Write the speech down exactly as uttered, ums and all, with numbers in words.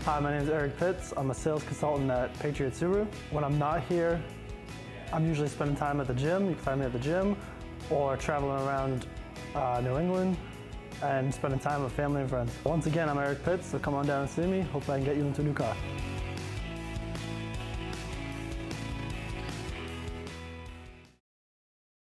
Hi, my name is Eric Pitts. I'm a sales consultant at Patriot Subaru. When I'm not here, I'm usually spending time at the gym. You can find me at the gym, or traveling around uh, New England and spending time with family and friends. Once again, I'm Eric Pitts, so come on down and see me. Hopefully I can get you into a new car.